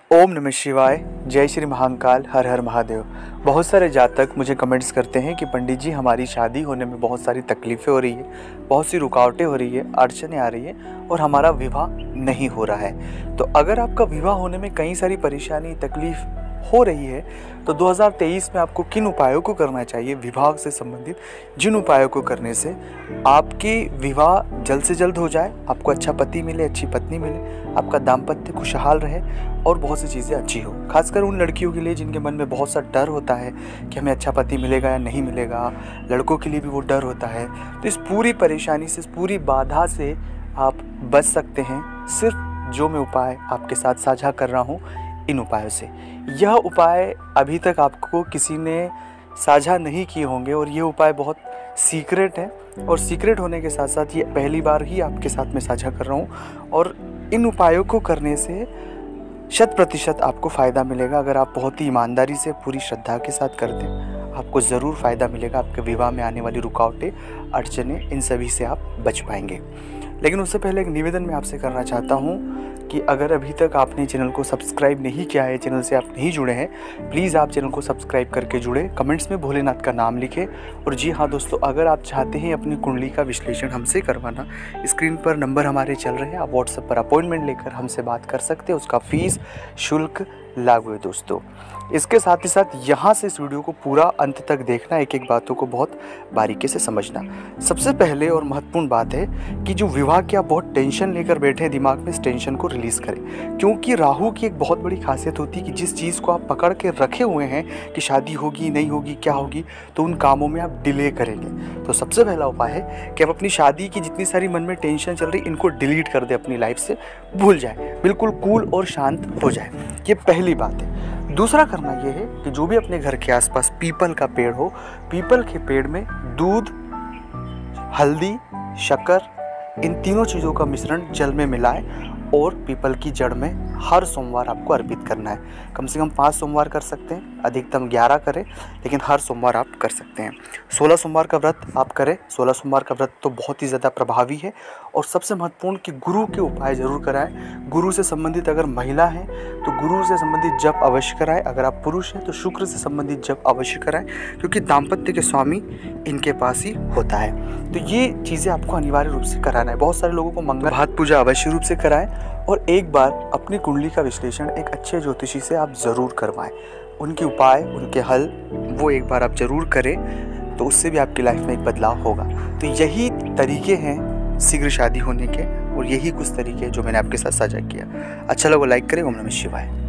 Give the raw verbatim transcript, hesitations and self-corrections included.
ओम नमः शिवाय, जय श्री महाकाल, हर हर महादेव। बहुत सारे जातक मुझे कमेंट्स करते हैं कि पंडित जी हमारी शादी होने में बहुत सारी तकलीफ़ें हो रही है, बहुत सी रुकावटें हो रही है, अड़चनें आ रही है और हमारा विवाह नहीं हो रहा है। तो अगर आपका विवाह होने में कई सारी परेशानी तकलीफ़ हो रही है तो दो हज़ार तेईस में आपको किन उपायों को करना चाहिए विवाह से संबंधित, जिन उपायों को करने से आपकी विवाह जल्द से जल्द हो जाए, आपको अच्छा पति मिले, अच्छी पत्नी मिले, आपका दाम्पत्य खुशहाल रहे और बहुत सी चीज़ें अच्छी हो। खासकर उन लड़कियों के लिए जिनके मन में बहुत सा डर होता है कि हमें अच्छा पति मिलेगा या नहीं मिलेगा, लड़कों के लिए भी वो डर होता है। तो इस पूरी परेशानी से, इस पूरी बाधा से आप बच सकते हैं सिर्फ जो मैं उपाय आपके साथ साझा कर रहा हूँ इन उपायों से। यह उपाय अभी तक आपको किसी ने साझा नहीं किए होंगे और ये उपाय बहुत सीक्रेट है और सीक्रेट होने के साथ साथ ये पहली बार ही आपके साथ में साझा कर रहा हूँ। और इन उपायों को करने से शत प्रतिशत आपको फ़ायदा मिलेगा। अगर आप बहुत ही ईमानदारी से, पूरी श्रद्धा के साथ करते हैं, आपको ज़रूर फ़ायदा मिलेगा। आपके विवाह में आने वाली रुकावटें, अड़चनें, इन सभी से आप बच पाएंगे। लेकिन उससे पहले एक निवेदन मैं आपसे करना चाहता हूँ कि अगर अभी तक आपने चैनल को सब्सक्राइब नहीं किया है, चैनल से आप नहीं जुड़े हैं, प्लीज़ आप चैनल को सब्सक्राइब करके जुड़े, कमेंट्स में भोलेनाथ का नाम लिखें। और जी हाँ दोस्तों, अगर आप चाहते हैं अपनी कुंडली का विश्लेषण हमसे करवाना, स्क्रीन पर नंबर हमारे चल रहे हैं, आप व्हाट्सएप पर अपॉइंटमेंट लेकर हमसे बात कर सकते हैं। उसका फ़ीस शुल्क लागू है दोस्तों। इसके साथ ही साथ यहाँ से इस वीडियो को पूरा अंत तक देखना, एक एक बातों को बहुत बारीकी से समझना। सबसे पहले और महत्वपूर्ण बात है कि जो विवाह की आप बहुत टेंशन लेकर बैठे हैं दिमाग में, इस टेंशन को रिलीज़ करें। क्योंकि राहु की एक बहुत बड़ी खासियत होती है कि जिस चीज़ को आप पकड़ के रखे हुए हैं कि शादी होगी नहीं होगी क्या होगी, तो उन कामों में आप डिले करेंगे। तो सबसे पहला उपाय है कि आप अपनी शादी की जितनी सारी मन में टेंशन चल रही, इनको डिलीट कर दें, अपनी लाइफ से भूल जाए, बिल्कुल कूल और शांत हो जाए। ये पहली बात है। दूसरा करना यह है कि जो भी अपने घर के आसपास पीपल का पेड़ हो, पीपल के पेड़ में दूध, हल्दी, शक्कर, इन तीनों चीज़ों का मिश्रण जल में मिलाएं और पीपल की जड़ में हर सोमवार आपको अर्पित करना है। कम से कम पाँच सोमवार कर सकते हैं, अधिकतम ग्यारह करें, लेकिन हर सोमवार आप कर सकते हैं। सोलह सोमवार का व्रत आप करें। सोलह सोमवार का व्रत तो बहुत ही ज़्यादा प्रभावी है। और सबसे महत्वपूर्ण कि गुरु के उपाय ज़रूर कराएं। गुरु से संबंधित अगर महिला है तो गुरु से संबंधित जप अवश्य कराएं। अगर आप पुरुष हैं तो शुक्र से संबंधित जप अवश्य कराएं, क्योंकि दाम्पत्य के स्वामी इनके पास ही होता है। तो ये चीज़ें आपको अनिवार्य रूप से कराना है। बहुत सारे लोगों को मंगल भात पूजा अवश्य रूप से कराएं और एक बार अपनी कुंडली का विश्लेषण एक अच्छे ज्योतिषी से आप ज़रूर करवाएं। उनके उपाय, उनके हल वो एक बार आप ज़रूर करें, तो उससे भी आपकी लाइफ में एक बदलाव होगा। तो यही तरीके हैं शीघ्र शादी होने के और यही कुछ तरीके जो मैंने आपके साथ साझा किया। अच्छा लगा लाइक करें। ओम नमः शिवाय।